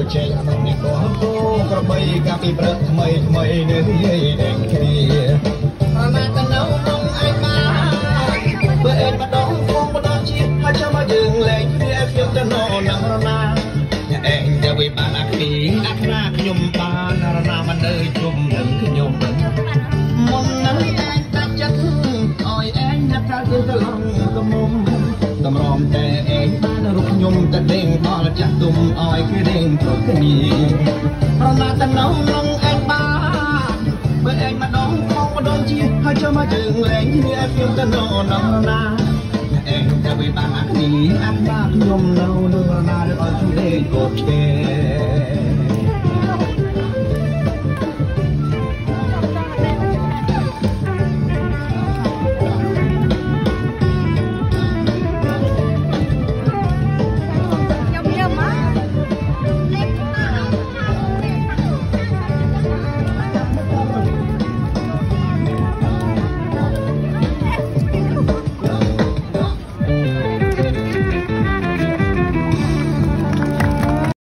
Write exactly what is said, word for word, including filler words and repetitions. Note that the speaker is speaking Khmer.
ចេញក្នុងនេះក៏គោក្របីកាពីព្រឹកថ្មីថ្មីនេះឯងគ្នាអណាតនៅក្នុងឯបាបើឯងម្ដងគង់ម្ដងជាតិហើយចាំមកយើងលេងគ្នាខ្ញុំទៅនៅនឹងរណាឯងទៅវិបានអាគីអាខ្នាខ្ញុំបានរណាមិននៅជុំនឹងខ្ញុំមុននឹងឯងតាច់ចិត្តអោយឯងណាត់ថាទៅឡងកមុំតម្រាំតែឯងបានរូបខ្ញុំតែដេញដល់ចាស់ទុំអោយគេដេញព្រោះគ្នារណាតំណងក្នុងឯងបានបើឯងម្ដងខំម្ដងជាហើយចាំមកជើងលែងគ្នាខ្ញុំទៅនៅនឹងណាឯងទៅវិបានអាគីអាខ្នាខ្ញុំនៅនឹងរណាឬអត់ជួយដេញកូនឆ្កែ